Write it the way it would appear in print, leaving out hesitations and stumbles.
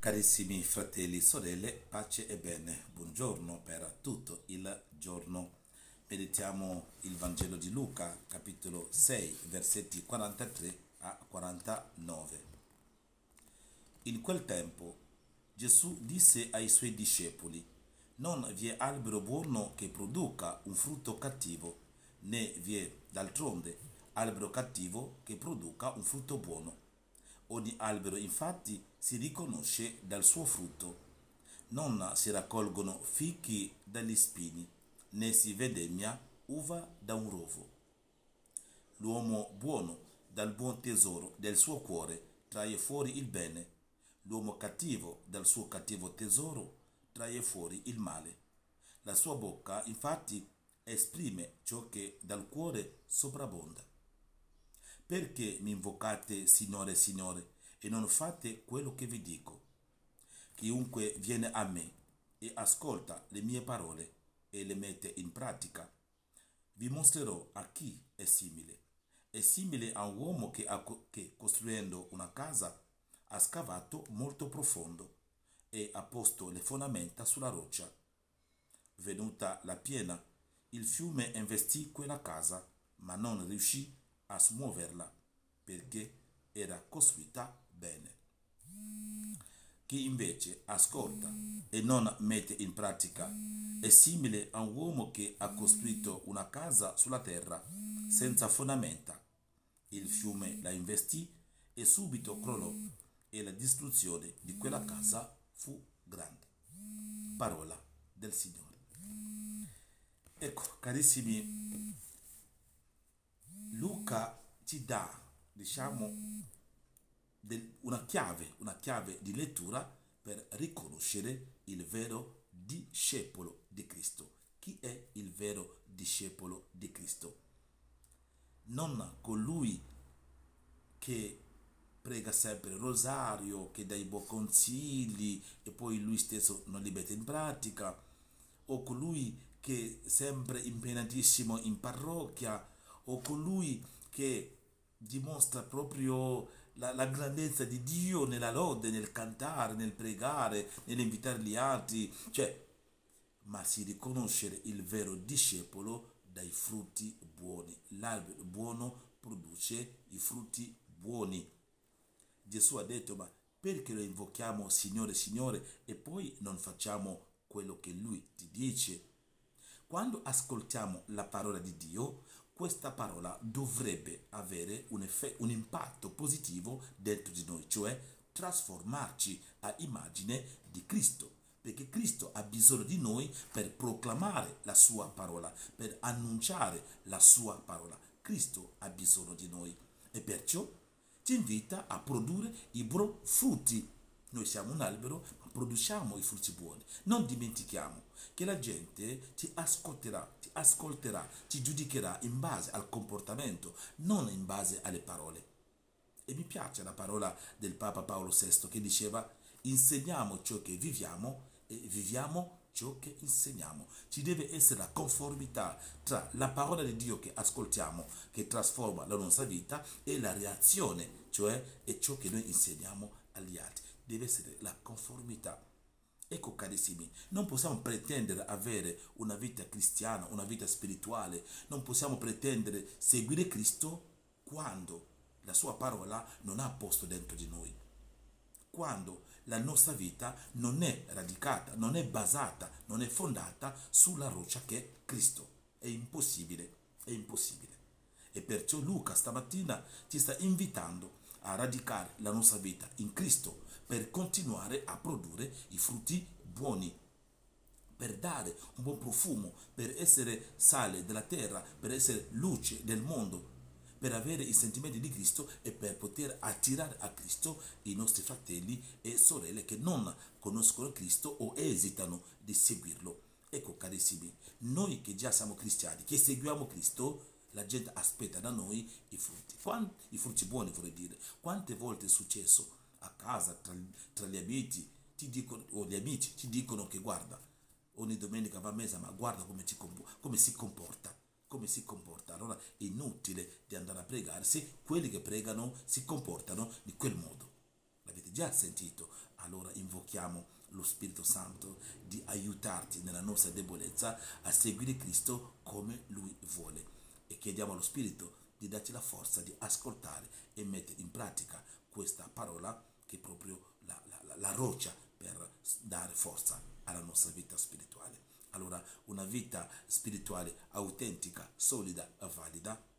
Carissimi fratelli e sorelle, pace e bene, buongiorno per tutto il giorno. Meditiamo il Vangelo di Luca, capitolo 6, versetti 43 a 49. In quel tempo Gesù disse ai suoi discepoli: non vi è albero buono che produca un frutto cattivo, né vi è d'altronde albero cattivo che produca un frutto buono. Ogni albero infatti si riconosce dal suo frutto. Non si raccolgono fichi dagli spini, né si vendemmia uva da un rovo. L'uomo buono dal buon tesoro del suo cuore trae fuori il bene, l'uomo cattivo dal suo cattivo tesoro trae fuori il male. La sua bocca infatti esprime ciò che dal cuore soprabbonda. Perché mi invocate Signore, Signore, e non fate quello che vi dico? Chiunque viene a me e ascolta le mie parole e le mette in pratica, vi mostrerò a chi è simile. È simile a un uomo che costruendo una casa ha scavato molto profondo e ha posto le fondamenta sulla roccia. Venuta la piena, il fiume investì quella casa, ma non riuscì a smuoverla perché era costruita bene. Chi invece ascolta e non mette in pratica è simile a un uomo che ha costruito una casa sulla terra senza fondamenta. Il fiume la investì e subito crollò e la distruzione di quella casa fu grande. Parola del Signore. Ecco, carissimi, Luca ci dà, una chiave di lettura per riconoscere il vero discepolo di Cristo. Chi è il vero discepolo di Cristo? Non colui che prega sempre il rosario, che dà i buoni consigli e poi lui stesso non li mette in pratica, o colui che è sempre impegnatissimo in parrocchia, o colui che dimostra proprio la grandezza di Dio nella lode, nel cantare, nel pregare, nell'invitare gli altri, ma si riconoscere il vero discepolo dai frutti buoni. L'albero buono produce i frutti buoni. Gesù ha detto: ma perché lo invochiamo Signore, Signore e poi non facciamo quello che Lui ti dice? Quando ascoltiamo la parola di Dio, questa parola dovrebbe avere un impatto positivo dentro di noi, cioè trasformarci a immagine di Cristo, perché Cristo ha bisogno di noi per proclamare la sua parola, per annunciare la sua parola. Cristo ha bisogno di noi e perciò ci invita a produrre i buoni frutti. Noi siamo un albero, ma produciamo i frutti buoni. Non dimentichiamo che la gente ti ascolterà, ti giudicherà in base al comportamento, non in base alle parole. E mi piace la parola del Papa Paolo VI che diceva: insegniamo ciò che viviamo e viviamo ciò che insegniamo. Ci deve essere la conformità tra la parola di Dio che ascoltiamo, che trasforma la nostra vita, e la reazione, cioè è ciò che noi insegniamo agli altri. Deve essere la conformità. Ecco, carissimi, non possiamo pretendere avere una vita cristiana, una vita spirituale, non possiamo pretendere seguire Cristo quando la sua parola non ha posto dentro di noi, quando la nostra vita non è radicata, non è basata, non è fondata sulla roccia che è Cristo. È impossibile, è impossibile. E perciò Luca stamattina ci sta invitando a radicare la nostra vita in Cristo per continuare a produrre i frutti buoni, per dare un buon profumo, per essere sale della terra, per essere luce del mondo, per avere i sentimenti di Cristo e per poter attirare a Cristo i nostri fratelli e sorelle che non conoscono Cristo o esitano di seguirlo. Ecco, carissimi, noi che già siamo cristiani, che seguiamo Cristo, la gente aspetta da noi i frutti. I frutti buoni, vorrei dire. Quante volte è successo a casa, tra gli amici, o gli amici ti dicono che guarda, ogni domenica va a messa, ma guarda come si comporta. Come si comporta. Allora è inutile di andare a pregare se quelli che pregano si comportano di quel modo. L'avete già sentito. Allora invochiamo lo Spirito Santo di aiutarti nella nostra debolezza a seguire Cristo come Lui vuole, e chiediamo allo Spirito di darci la forza di ascoltare e mettere in pratica questa parola, che è proprio la roccia per dare forza alla nostra vita spirituale. Allora, una vita spirituale autentica, solida e valida